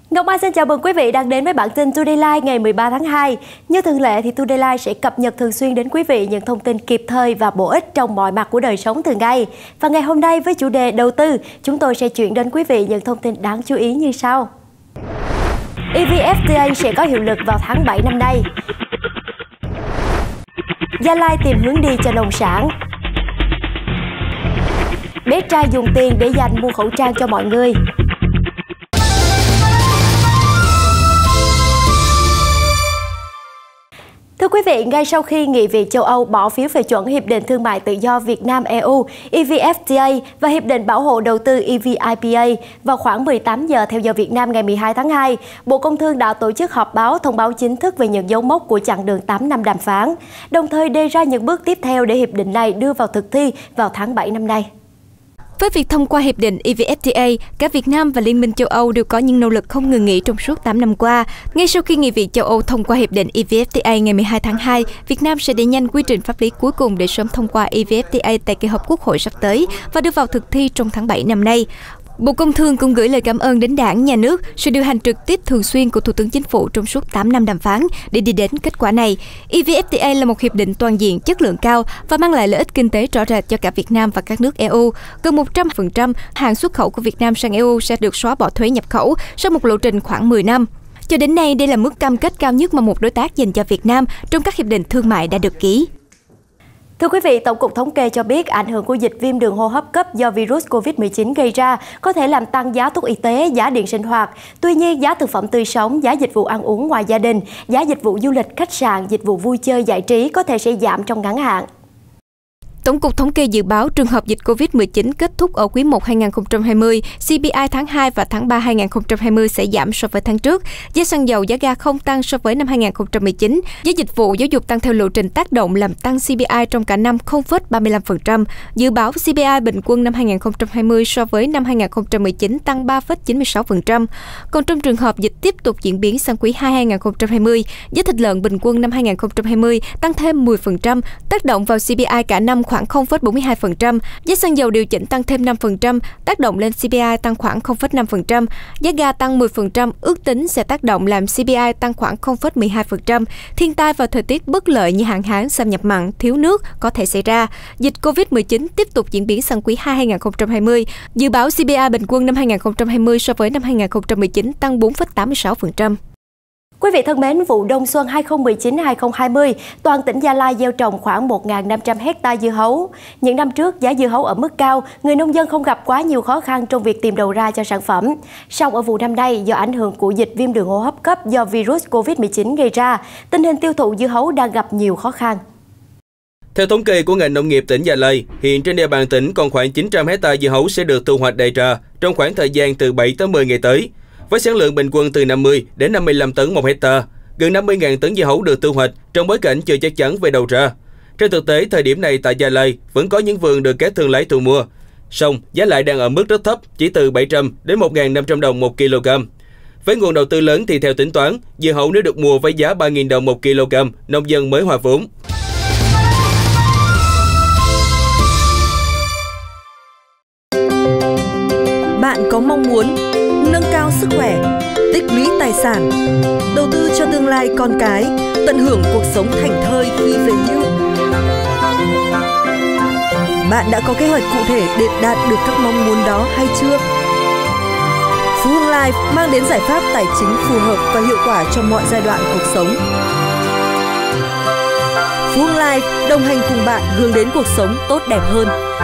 Ngọc Mai xin chào mừng quý vị đang đến với bản tin Today Live ngày 13 tháng 2. Như thường lệ thì Today Live sẽ cập nhật thường xuyên đến quý vị những thông tin kịp thời và bổ ích trong mọi mặt của đời sống thường ngày. Và ngày hôm nay với chủ đề đầu tư, chúng tôi sẽ chuyển đến quý vị những thông tin đáng chú ý như sau. EVFTA sẽ có hiệu lực vào tháng 7 năm nay. Gia Lai tìm hướng đi cho nông sản. Bé trai dùng tiền để dành mua khẩu trang cho mọi người. Thưa quý vị, ngay sau khi Nghị viện châu Âu bỏ phiếu phê chuẩn Hiệp định Thương mại Tự do Việt Nam-EU EVFTA và Hiệp định Bảo hộ Đầu tư EVIPA vào khoảng 18 giờ theo giờ Việt Nam ngày 12 tháng 2, Bộ Công Thương đã tổ chức họp báo thông báo chính thức về những dấu mốc của chặng đường 8 năm đàm phán, đồng thời đề ra những bước tiếp theo để hiệp định này đưa vào thực thi vào tháng 7 năm nay. Với việc thông qua Hiệp định EVFTA, cả Việt Nam và Liên minh châu Âu đều có những nỗ lực không ngừng nghỉ trong suốt 8 năm qua. Ngay sau khi Nghị viện châu Âu thông qua Hiệp định EVFTA ngày 12 tháng 2, Việt Nam sẽ đẩy nhanh quy trình pháp lý cuối cùng để sớm thông qua EVFTA tại kỳ họp Quốc hội sắp tới và đưa vào thực thi trong tháng 7 năm nay. Bộ Công Thương cũng gửi lời cảm ơn đến Đảng, Nhà nước, sự điều hành trực tiếp thường xuyên của Thủ tướng Chính phủ trong suốt 8 năm đàm phán để đi đến kết quả này. EVFTA là một hiệp định toàn diện, chất lượng cao và mang lại lợi ích kinh tế rõ rệt cho cả Việt Nam và các nước EU. Gần 100% hàng xuất khẩu của Việt Nam sang EU sẽ được xóa bỏ thuế nhập khẩu sau một lộ trình khoảng 10 năm. Cho đến nay, đây là mức cam kết cao nhất mà một đối tác dành cho Việt Nam trong các hiệp định thương mại đã được ký. Thưa quý vị, Tổng cục Thống kê cho biết ảnh hưởng của dịch viêm đường hô hấp cấp do virus Covid-19 gây ra có thể làm tăng giá thuốc y tế, giá điện sinh hoạt. Tuy nhiên, giá thực phẩm tươi sống, giá dịch vụ ăn uống ngoài gia đình, giá dịch vụ du lịch, khách sạn, dịch vụ vui chơi giải trí có thể sẽ giảm trong ngắn hạn. Tổng cục Thống kê dự báo trường hợp dịch Covid-19 kết thúc ở quý 1 2020, CPI tháng 2 và tháng 3 2020 sẽ giảm so với tháng trước. Giá xăng dầu, giá ga không tăng so với năm 2019. Giá dịch vụ giáo dục tăng theo lộ trình tác động làm tăng CPI trong cả năm 0,35%. Dự báo CPI bình quân năm 2020 so với năm 2019 tăng 3,96%. Còn trong trường hợp dịch tiếp tục diễn biến sang quý 2 2020, giá thịt lợn bình quân năm 2020 tăng thêm 10%, tác động vào CPI cả năm khoảng 0,42%, giá xăng dầu điều chỉnh tăng thêm 5%, tác động lên CPI tăng khoảng 0,5%, giá ga tăng 10%, ước tính sẽ tác động làm CPI tăng khoảng 0,12%. Thiên tai và thời tiết bất lợi như hạn hán, xâm nhập mặn, thiếu nước có thể xảy ra. Dịch Covid-19 tiếp tục diễn biến sang quý 2 2020. Dự báo CPI bình quân năm 2020 so với năm 2019 tăng 4,86%. Quý vị thân mến, vụ đông xuân 2019-2020, toàn tỉnh Gia Lai gieo trồng khoảng 1.500 hectare dưa hấu. Những năm trước, giá dưa hấu ở mức cao, người nông dân không gặp quá nhiều khó khăn trong việc tìm đầu ra cho sản phẩm. Song ở vụ năm nay, do ảnh hưởng của dịch viêm đường hô hấp cấp do virus Covid-19 gây ra, tình hình tiêu thụ dưa hấu đang gặp nhiều khó khăn. Theo thống kê của ngành nông nghiệp tỉnh Gia Lai, hiện trên địa bàn tỉnh còn khoảng 900 hectare dưa hấu sẽ được thu hoạch đầy ra trong khoảng thời gian từ 7 tới 10 ngày tới. Với sản lượng bình quân từ 50 đến 55 tấn một hectare, gần 50.000 tấn dưa hấu được thu hoạch trong bối cảnh chưa chắc chắn về đầu ra. Trên thực tế, thời điểm này tại Gia Lai vẫn có những vườn được các thương lái thu mua. Song giá lại đang ở mức rất thấp, chỉ từ 700 đến 1.500 đồng một kg. Với nguồn đầu tư lớn thì theo tính toán, dưa hấu nếu được mua với giá 3.000 đồng một kg, nông dân mới hòa vốn. Bạn có mong muốn nâng cao sức khỏe, tích lũy tài sản, đầu tư cho tương lai con cái, tận hưởng cuộc sống thảnh thơi khi về hưu? Bạn đã có kế hoạch cụ thể để đạt được các mong muốn đó hay chưa? Phú Hưng Life mang đến giải pháp tài chính phù hợp và hiệu quả cho mọi giai đoạn cuộc sống. Phú Hưng Life đồng hành cùng bạn hướng đến cuộc sống tốt đẹp hơn.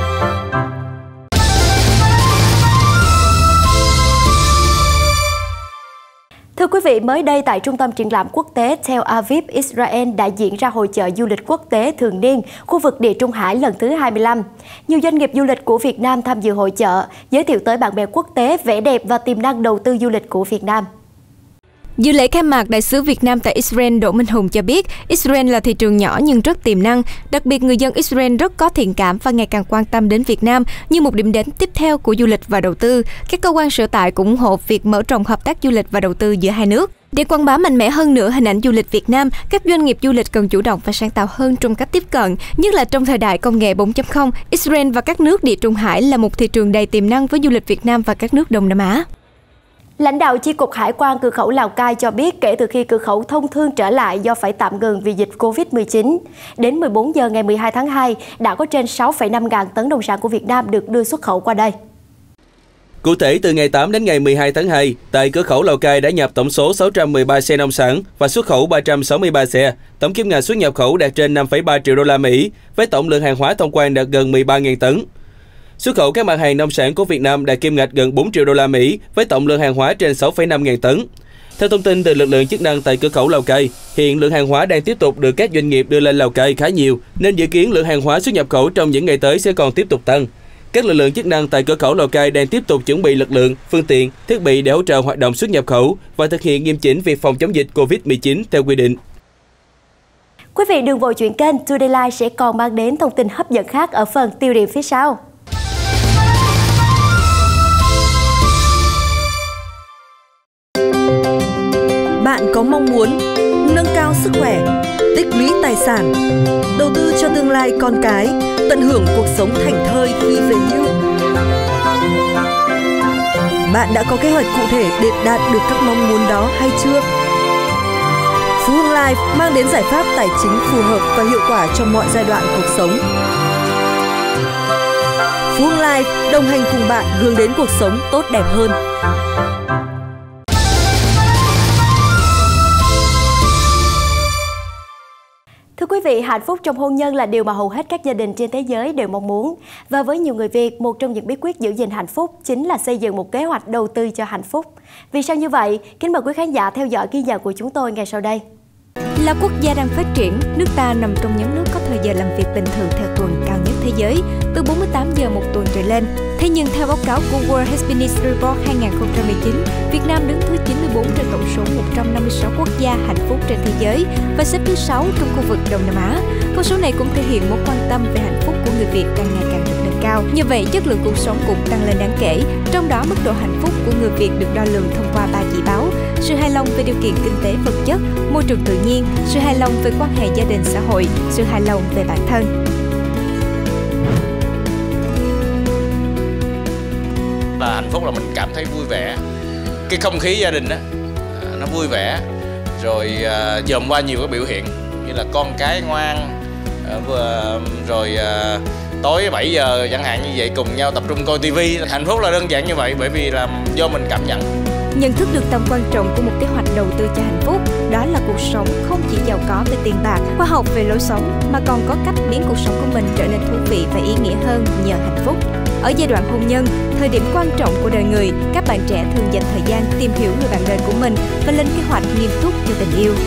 Thưa quý vị, mới đây tại Trung tâm Triển lãm Quốc tế Tel Aviv, Israel đã diễn ra hội chợ du lịch quốc tế thường niên khu vực Địa Trung Hải lần thứ 25. Nhiều doanh nghiệp du lịch của Việt Nam tham dự hội chợ, giới thiệu tới bạn bè quốc tế vẻ đẹp và tiềm năng đầu tư du lịch của Việt Nam. Dự lễ khai mạc, Đại sứ Việt Nam tại Israel Đỗ Minh Hùng cho biết, Israel là thị trường nhỏ nhưng rất tiềm năng. Đặc biệt, người dân Israel rất có thiện cảm và ngày càng quan tâm đến Việt Nam như một điểm đến tiếp theo của du lịch và đầu tư. Các cơ quan sở tại cũng ủng hộ việc mở rộng hợp tác du lịch và đầu tư giữa hai nước. Để quảng bá mạnh mẽ hơn nữa hình ảnh du lịch Việt Nam, các doanh nghiệp du lịch cần chủ động và sáng tạo hơn trong cách tiếp cận, nhất là trong thời đại công nghệ 4.0. Israel và các nước Địa Trung Hải là một thị trường đầy tiềm năng với du lịch Việt Nam và các nước Đông Nam Á. Lãnh đạo Chi cục Hải quan cửa khẩu Lào Cai cho biết kể từ khi cửa khẩu thông thương trở lại do phải tạm ngừng vì dịch Covid-19, đến 14 giờ ngày 12 tháng 2 đã có trên 6,5 ngàn tấn nông sản của Việt Nam được đưa xuất khẩu qua đây. Cụ thể, từ ngày 8 đến ngày 12 tháng 2, tại cửa khẩu Lào Cai đã nhập tổng số 613 xe nông sản và xuất khẩu 363 xe. Tổng kim ngạch xuất nhập khẩu đạt trên 5,3 triệu đô la Mỹ, với tổng lượng hàng hóa thông quan đạt gần 13.000 tấn. Xuất khẩu các mặt hàng nông sản của Việt Nam đạt kim ngạch gần 4 triệu đô la Mỹ, với tổng lượng hàng hóa trên 6,5 ngàn tấn. Theo thông tin từ lực lượng chức năng tại cửa khẩu Lào Cai, hiện lượng hàng hóa đang tiếp tục được các doanh nghiệp đưa lên Lào Cai khá nhiều, nên dự kiến lượng hàng hóa xuất nhập khẩu trong những ngày tới sẽ còn tiếp tục tăng. Các lực lượng chức năng tại cửa khẩu Lào Cai đang tiếp tục chuẩn bị lực lượng, phương tiện, thiết bị để hỗ trợ hoạt động xuất nhập khẩu và thực hiện nghiêm chỉnh việc phòng chống dịch Covid-19 theo quy định. Quý vị đừng vội chuyển kênh, Today Live sẽ còn mang đến thông tin hấp dẫn khác ở phần tiêu điểm phía sau. Bạn có mong muốn nâng cao sức khỏe, tích lũy tài sản, đầu tư cho tương lai con cái, tận hưởng cuộc sống thảnh thơi khi về hưu? Bạn đã có kế hoạch cụ thể để đạt được các mong muốn đó hay chưa? Phú Hưng Life mang đến giải pháp tài chính phù hợp và hiệu quả cho mọi giai đoạn cuộc sống. Phú Hưng Life đồng hành cùng bạn hướng đến cuộc sống tốt đẹp hơn. Thưa quý vị, hạnh phúc trong hôn nhân là điều mà hầu hết các gia đình trên thế giới đều mong muốn. Và với nhiều người Việt, một trong những bí quyết giữ gìn hạnh phúc chính là xây dựng một kế hoạch đầu tư cho hạnh phúc. Vì sao như vậy? Kính mời quý khán giả theo dõi ghi nhận của chúng tôi ngay sau đây. Là quốc gia đang phát triển, nước ta nằm trong nhóm nước có thời giờ làm việc bình thường theo tuần cao nhất thế giới, từ 48 giờ một tuần trở lên. Thế nhưng theo báo cáo của World Happiness Report 2019, Việt Nam đứng thứ 94 trên tổng số 156 quốc gia hạnh phúc trên thế giới và xếp thứ 6 trong khu vực Đông Nam Á. Con số này cũng thể hiện mối quan tâm về hạnh phúc của người Việt càng ngày càng được nâng cao. Như vậy, chất lượng cuộc sống cũng tăng lên đáng kể. Trong đó, mức độ hạnh phúc của người Việt được đo lường thông qua 3 chỉ báo: sự hài lòng về điều kiện kinh tế vật chất, môi trường tự nhiên, sự hài lòng về quan hệ gia đình xã hội, sự hài lòng về bản thân. Là hạnh phúc là mình cảm thấy vui vẻ, cái không khí gia đình đó nó vui vẻ, rồi dòm qua nhiều cái biểu hiện như là con cái ngoan, rồi tối 7 giờ chẳng hạn như vậy cùng nhau tập trung coi tivi. Hạnh phúc là đơn giản như vậy, bởi vì là do mình cảm nhận. Nhận thức được tầm quan trọng của một kế hoạch đầu tư cho hạnh phúc, đó là cuộc sống không chỉ giàu có về tiền bạc, khoa học về lối sống, mà còn có cách biến cuộc sống của mình trở nên thú vị và ý nghĩa hơn nhờ hạnh phúc. Ở giai đoạn hôn nhân, thời điểm quan trọng của đời người, các bạn trẻ thường dành thời gian tìm hiểu người bạn đời của mình và lên kế hoạch nghiêm túc cho tình yêu.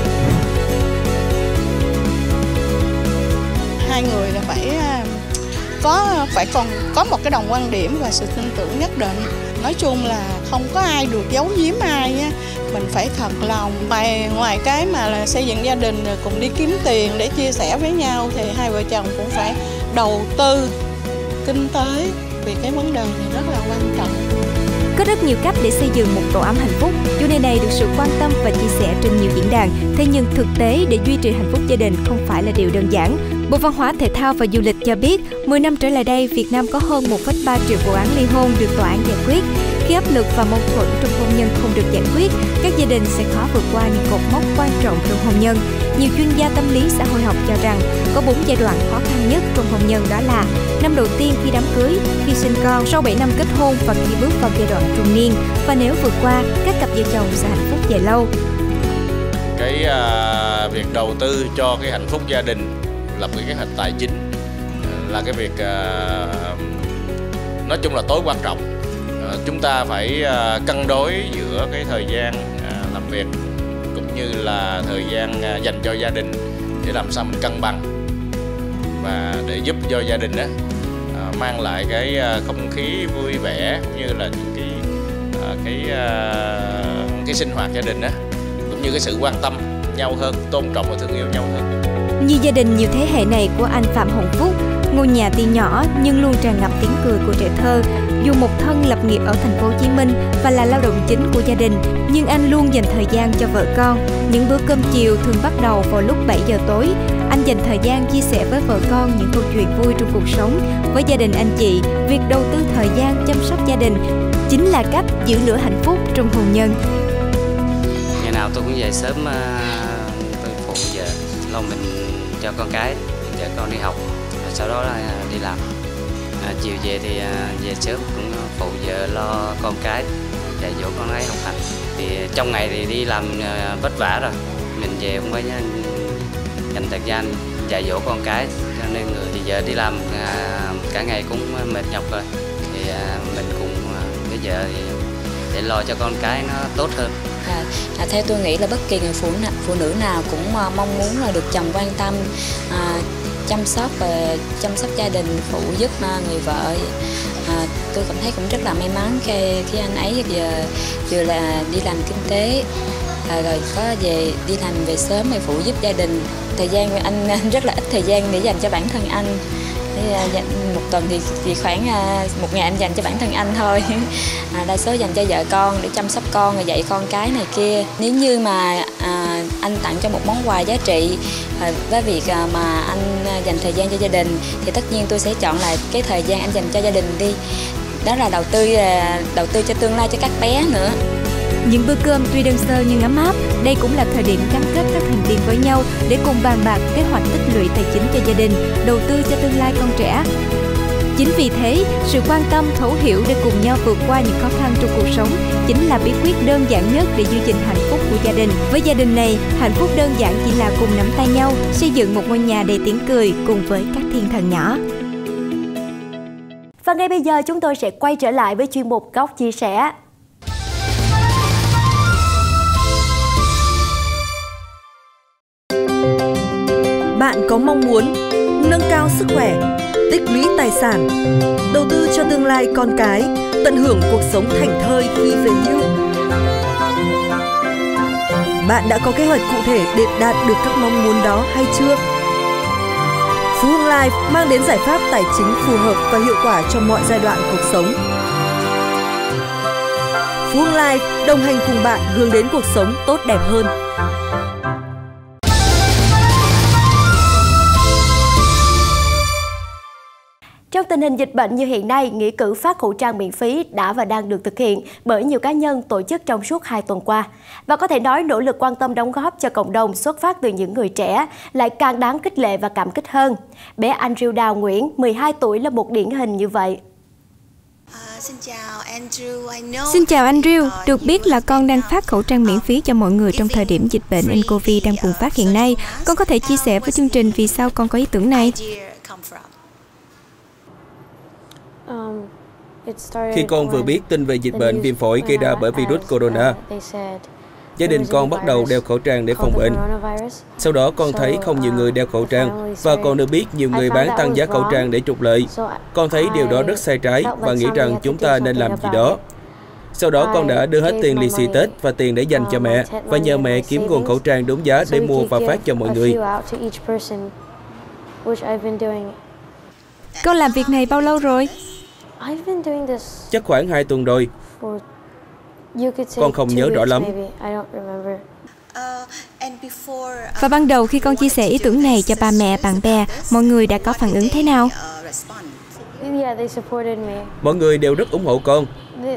Hai người là phải còn có một cái đồng quan điểm và sự tin tưởng nhất định. Nói chung là không có ai được giấu giếm ai nha. Mình phải thật lòng. Ngoài cái mà là xây dựng gia đình rồi cùng đi kiếm tiền để chia sẻ với nhau thì hai vợ chồng cũng phải đầu tư kinh tế, vì cái vấn đề này rất là quan trọng. Có rất nhiều cách để xây dựng một tổ ấm hạnh phúc. Chủ đề này được sự quan tâm và chia sẻ trên nhiều diễn đàn. Thế nhưng thực tế để duy trì hạnh phúc gia đình không phải là điều đơn giản. Bộ Văn hóa, Thể thao và Du lịch cho biết, 10 năm trở lại đây, Việt Nam có hơn 1,3 triệu vụ án ly hôn được tòa án giải quyết. Khi áp lực và mâu thuẫn trong hôn nhân không được giải quyết, các gia đình sẽ khó vượt qua những cột mốc quan trọng trong hôn nhân. Nhiều chuyên gia tâm lý xã hội học cho rằng có 4 giai đoạn khó khăn nhất trong hôn nhân, đó là năm đầu tiên khi đám cưới, khi sinh con, sau 7 năm kết hôn và khi bước vào giai đoạn trung niên. Và nếu vượt qua, các cặp vợ chồng sẽ hạnh phúc dài lâu. Cái việc đầu tư cho cái hạnh phúc gia đình, lập cái kế hoạch tài chính là cái việc nói chung là tối quan trọng. Chúng ta phải cân đối giữa cái thời gian làm việc cũng như là thời gian dành cho gia đình để làm sao mình cân bằng và để giúp cho gia đình mang lại cái không khí vui vẻ cũng như là những cái sinh hoạt gia đình cũng như cái sự quan tâm nhau hơn, tôn trọng và thương yêu nhau hơn. Như gia đình nhiều thế hệ này của anh Phạm Hồng Phúc, ngôi nhà tuy nhỏ nhưng luôn tràn ngập tiếng cười của trẻ thơ. Dù một thân lập nghiệp ở thành phố Hồ Chí Minh và là lao động chính của gia đình, nhưng anh luôn dành thời gian cho vợ con. Những bữa cơm chiều thường bắt đầu vào lúc 7 giờ tối. Anh dành thời gian chia sẻ với vợ con những câu chuyện vui trong cuộc sống. Với gia đình anh chị, việc đầu tư thời gian chăm sóc gia đình chính là cách giữ lửa hạnh phúc trong hôn nhân. Ngày nào tôi cũng dậy sớm, tôi phụ vợ lo mình cho con cái, vợ con đi học, rồi sau đó là đi làm. Chiều về thì về sớm cũng phụ vợ lo con cái, dạy dỗ con cái học hành. Thì trong ngày thì đi làm vất vả rồi, mình về cũng phải dành thời gian dạy dỗ con cái, cho nên người thì giờ đi làm cả ngày cũng mệt nhọc rồi, thì mình cùng với vợ thì để lo cho con cái nó tốt hơn. Theo tôi nghĩ là bất kỳ người phụ nữ nào cũng mong muốn là được chồng quan tâm, chăm sóc gia đình, phụ giúp người vợ. Tôi cảm thấy cũng rất là may mắn khi anh ấy vừa là đi làm kinh tế, rồi có về đi làm về sớm để phụ giúp gia đình. Thời gian anh rất là ít thời gian để dành cho bản thân anh. Một tuần thì khoảng một ngày anh dành cho bản thân anh thôi. Đa số dành cho vợ con để chăm sóc con, rồi dạy con cái này kia. Nếu như mà anh tặng cho một món quà giá trị với việc mà anh dành thời gian cho gia đình, thì tất nhiên tôi sẽ chọn lại cái thời gian anh dành cho gia đình đi. Đó là đầu tư cho tương lai cho các bé nữa. Những bữa cơm tuy đơn sơ nhưng ấm áp, đây cũng là thời điểm gắn kết các thành viên với nhau để cùng bàn bạc kế hoạch tích lũy tài chính cho gia đình, đầu tư cho tương lai con trẻ. Chính vì thế, sự quan tâm, thấu hiểu để cùng nhau vượt qua những khó khăn trong cuộc sống chính là bí quyết đơn giản nhất để giữ gìn hạnh phúc của gia đình. Với gia đình này, hạnh phúc đơn giản chỉ là cùng nắm tay nhau, xây dựng một ngôi nhà đầy tiếng cười cùng với các thiên thần nhỏ. Và ngay bây giờ chúng tôi sẽ quay trở lại với chuyên mục Góc Chia Sẻ. Bạn có mong muốn nâng cao sức khỏe, tích lũy tài sản, đầu tư cho tương lai con cái, tận hưởng cuộc sống thảnh thơi khi về hưu? Bạn đã có kế hoạch cụ thể để đạt được các mong muốn đó hay chưa? Phú Hưng Life mang đến giải pháp tài chính phù hợp và hiệu quả cho mọi giai đoạn cuộc sống. Phú Hưng Life đồng hành cùng bạn hướng đến cuộc sống tốt đẹp hơn. Trong tình hình dịch bệnh như hiện nay, nghĩa cử phát khẩu trang miễn phí đã và đang được thực hiện bởi nhiều cá nhân tổ chức trong suốt 2 tuần qua. Và có thể nói nỗ lực quan tâm đóng góp cho cộng đồng xuất phát từ những người trẻ lại càng đáng khích lệ và cảm kích hơn. Bé Andrew Đào Nguyễn, 12 tuổi là một điển hình như vậy. Xin chào Andrew, được biết là con đang phát khẩu trang miễn phí cho mọi người trong thời điểm dịch bệnh nCoV đang bùng phát hiện nay. Con có thể chia sẻ với chương trình vì sao con có ý tưởng này? Khi con vừa biết tin về dịch bệnh viêm phổi gây ra bởi virus corona, gia đình con bắt đầu đeo khẩu trang để phòng bệnh. Sau đó con thấy không nhiều người đeo khẩu trang và còn được biết nhiều người bán tăng giá khẩu trang để trục lợi. Con thấy điều đó rất sai trái và nghĩ rằng chúng ta nên làm gì đó. Sau đó con đã đưa hết tiền lì xì Tết và tiền để dành cho mẹ và nhờ mẹ kiếm nguồn khẩu trang đúng giá để mua và phát cho mọi người. Con làm việc này bao lâu rồi? Chắc khoảng 2 tuần rồi. Con không nhớ rõ lắm. Và ban đầu khi con chia sẻ ý tưởng này cho ba mẹ, bạn bè, mọi người đã có phản ứng thế nào? Mọi người đều rất ủng hộ con.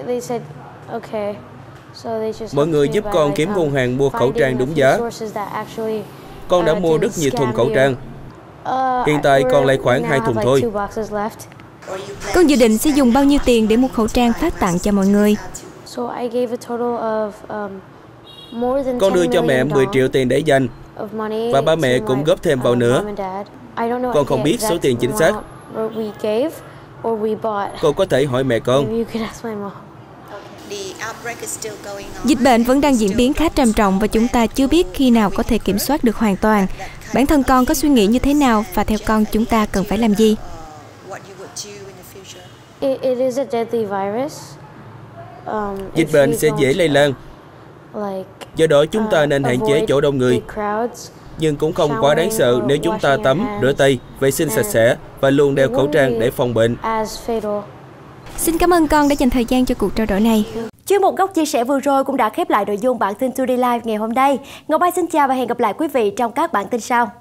Mọi người giúp con kiếm nguồn hàng mua khẩu trang đúng giá. Con đã mua rất nhiều thùng khẩu trang. Hiện tại còn lại khoảng 2 thùng thôi. Con dự định sẽ dùng bao nhiêu tiền để mua khẩu trang phát tặng cho mọi người? Con đưa cho mẹ 10 triệu tiền để dành và ba mẹ cũng góp thêm vào nữa. Con không biết số tiền chính xác. Cô có thể hỏi mẹ con. Dịch bệnh vẫn đang diễn biến khá trầm trọng và chúng ta chưa biết khi nào có thể kiểm soát được hoàn toàn. Bản thân con có suy nghĩ như thế nào và theo con chúng ta cần phải làm gì? Dịch bệnh sẽ dễ lây lan. Do đó chúng ta nên hạn chế chỗ đông người. Nhưng cũng không quá đáng sợ nếu chúng ta tắm, rửa tay, vệ sinh sạch sẽ và luôn đeo khẩu trang để phòng bệnh. Xin cảm ơn con đã dành thời gian cho cuộc trao đổi này. Chuyên mục Góc Chia Sẻ vừa rồi cũng đã khép lại nội dung bản tin Today Live ngày hôm nay. Ngọc Mai xin chào và hẹn gặp lại quý vị trong các bản tin sau.